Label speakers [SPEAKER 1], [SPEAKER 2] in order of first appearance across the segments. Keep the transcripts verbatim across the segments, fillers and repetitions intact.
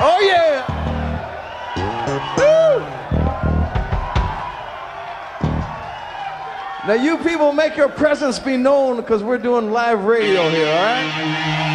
[SPEAKER 1] Oh, yeah. Woo. Now, you people, make your presence be known because we're doing live radio here, all right?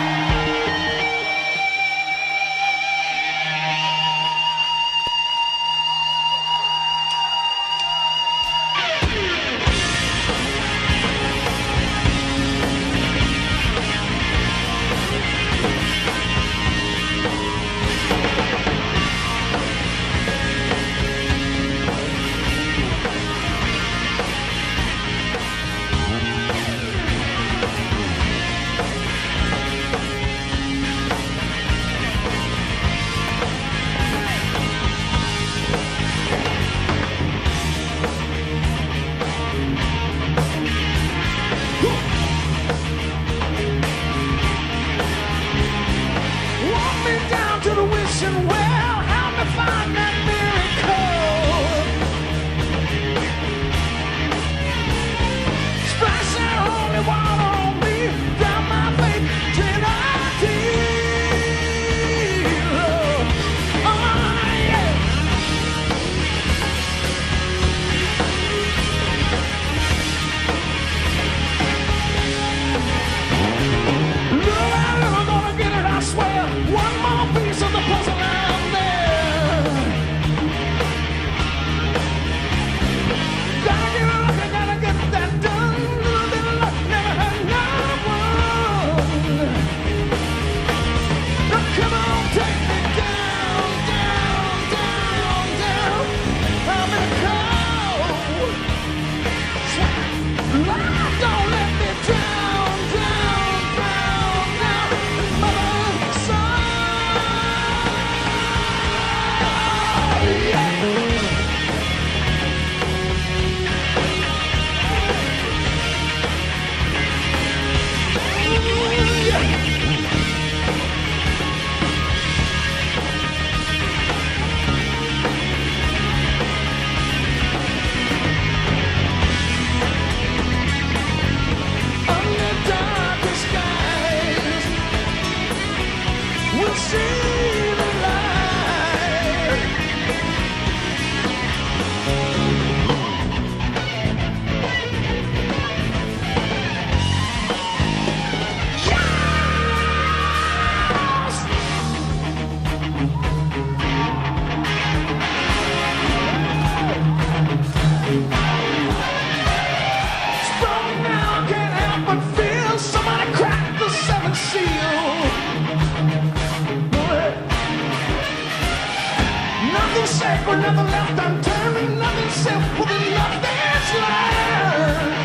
[SPEAKER 2] Sacred, nothing left unturned, nothing simple, nothing's learned.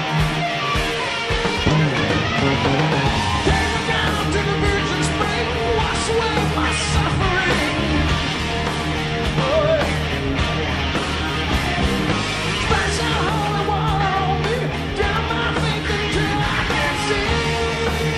[SPEAKER 2] Take me down to the Virgin Spring, wash away my suffering. Oh, splash out holy water on me, drown my faith until I can see.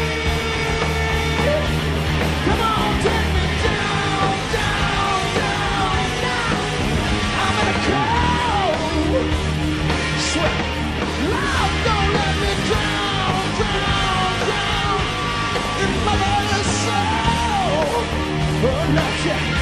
[SPEAKER 2] Come on, take me down, down, down, down. I'm in a cold sweat. Love, don't let me drown, drown, drown in mother's soul. Oh, no, yeah.